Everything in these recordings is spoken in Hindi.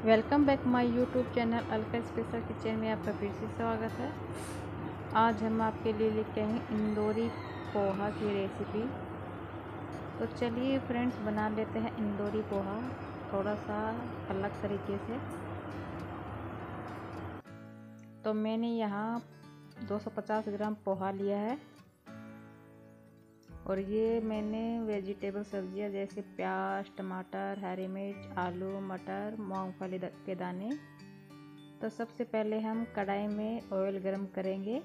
Welcome back my YouTube channel Alka special kitchen में आपका फिर से स्वागत है। आज हम आपके लिए लेके आए हैं इंदौरी पोहा की रेसिपी। तो चलिए फ्रेंड्स, बना लेते हैं इंदौरी पोहा थोड़ा सा अलग तरीके से। तो मैंने यहाँ 250 ग्राम पोहा लिया है और ये मैंने वेजिटेबल सब्जियां जैसे प्याज, टमाटर, हरी मिर्च, आलू, मटर, मूंगफली के दाने। तो सबसे पहले हम कढ़ाई में ऑयल गरम करेंगे।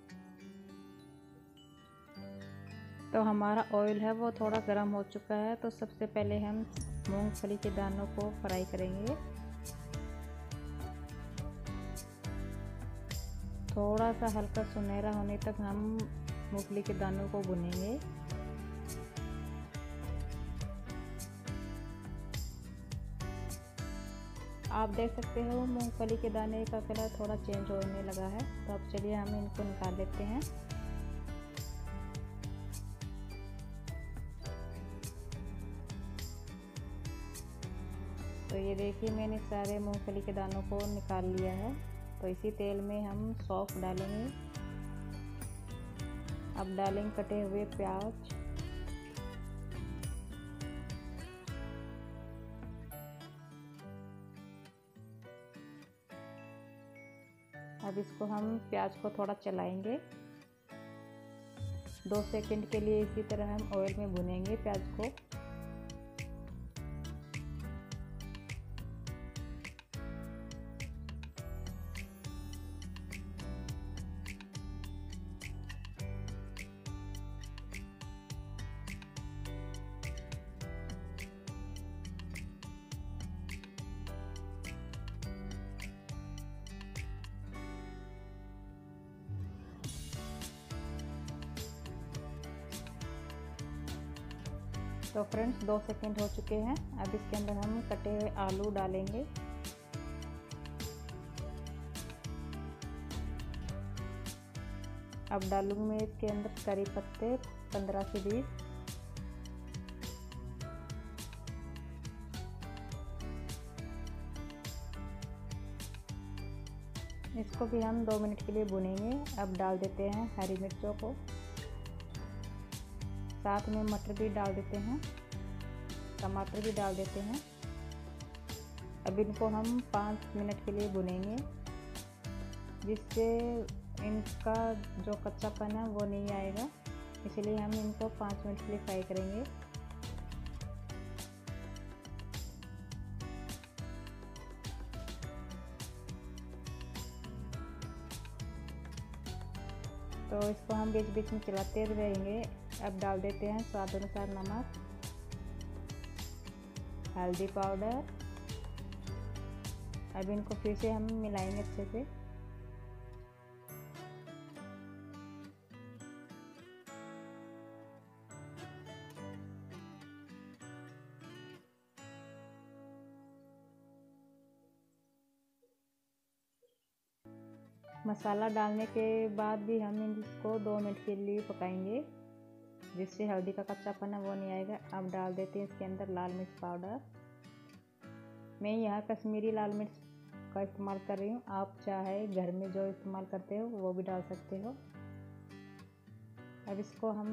तो हमारा ऑयल है वो थोड़ा गरम हो चुका है। तो सबसे पहले हम मूंगफली के दानों को फ्राई करेंगे। थोड़ा सा हल्का सुनहरा होने तक हम मूंगफली के दानों को भुनेंगे। आप देख सकते हो मूंगफली के दाने का कलर थोड़ा चेंज होने लगा है। तो अब चलिए हम इनको निकाल लेते हैं। तो ये देखिए मैंने सारे मूंगफली के दानों को निकाल लिया है। तो इसी तेल में हम सौंफ डालेंगे। अब डालेंगे कटे हुए प्याज, अब इसको हम प्याज को थोड़ा चलाएंगे। 2 सेकंड के लिए इसी तरह हम ऑयल में भुनेंगे प्याज को। तो फ्रेंड्स 2 सेकंड हो चुके हैं। अब इसके अंदर हम कटे हुए आलू डालेंगे। अब डालूंगी मैं इसके अंदर करी पत्ते 15 से 20। इसको भी हम 2 मिनट के लिए भुनेंगे। अब डाल देते हैं हरी मिर्चों को, साथ में मटर भी डाल देते हैं, टमाटर भी डाल देते हैं। अब इनको हम 5 मिनट के लिए भुनेंगे, जिससे इनका जो कच्चापन है वो नहीं आएगा। इसलिए हम इनको 5 मिनट के लिए फ्राई करेंगे। तो इसको हम बीच बीच में चलाते रहेंगे। अब डाल देते हैं स्वाद अनुसार नमक, हल्दी पाउडर। अब इनको फिर से हम मिलाएंगे अच्छे से। मसाला डालने के बाद भी हम इसको 2 मिनट के लिए पकाएंगे, जिससे हल्दी का कच्चापन है वो नहीं आएगा। अब डाल देते हैं इसके अंदर लाल मिर्च पाउडर। मैं यहाँ कश्मीरी लाल मिर्च का इस्तेमाल कर रही हूँ। आप चाहे घर में जो इस्तेमाल करते हो वो भी डाल सकते हो। अब इसको हम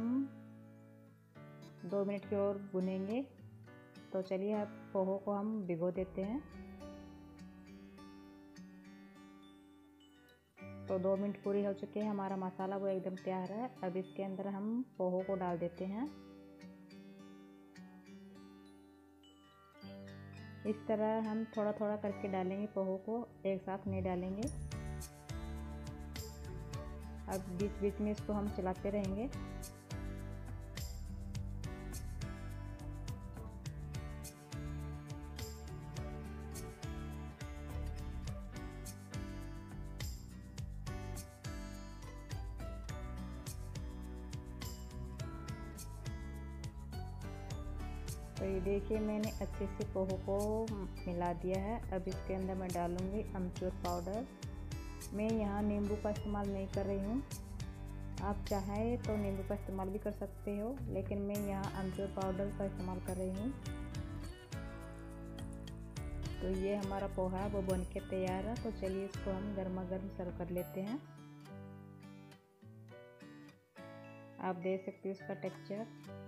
2 मिनट की और भुनेंगे। तो चलिए अब पोहा को हम भिगो देते हैं। तो 2 मिनट पूरी हो चुके हैं। हमारा मसाला वो एकदम तैयार है। अब इसके अंदर हम पोहा को डाल देते हैं। इस तरह हम थोड़ा थोड़ा करके डालेंगे पोहा को, एक साथ नहीं डालेंगे। अब बीच बीच में इसको हम चलाते रहेंगे। तो ये देखिए मैंने अच्छे से पोहा को मिला दिया है। अब इसके अंदर मैं डालूँगी अमचूर पाउडर। मैं यहाँ नींबू का इस्तेमाल नहीं कर रही हूँ। आप चाहें तो नींबू का इस्तेमाल भी कर सकते हो, लेकिन मैं यहाँ अमचूर पाउडर का इस्तेमाल कर रही हूँ। तो ये हमारा पोहा वो बन के तैयार है। तो चलिए इसको हम गर्मा गर्म सर्व कर लेते हैं। आप देख सकते हो इसका टेक्सचर,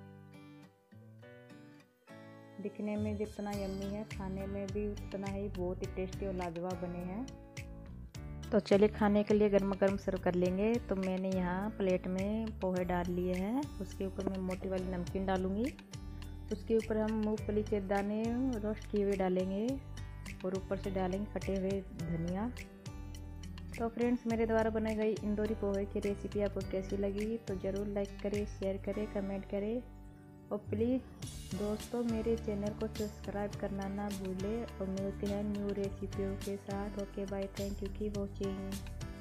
दिखने में जितना यम्मी है खाने में भी उतना ही बहुत ही टेस्टी और लाजवाब बने हैं। तो चलिए खाने के लिए गर्मा गर्म सर्व कर लेंगे। तो मैंने यहाँ प्लेट में पोहे डाल लिए हैं, उसके ऊपर मैं मोटी वाली नमकीन डालूँगी, उसके ऊपर हम मूंगफली के दाने रोस्ट किए हुए डालेंगे और ऊपर से डालेंगे कटे हुए धनिया। तो फ्रेंड्स, मेरे द्वारा बनाई गई इंदौरी पोहे की रेसिपी आपको कैसी लगी तो ज़रूर लाइक करें, शेयर करें, कमेंट करें और प्लीज़ दोस्तों मेरे चैनल को सब्सक्राइब करना ना भूलें। और मिलते हैं न्यू रेसिपियों के साथ। Okay bye, thank you, keep watching.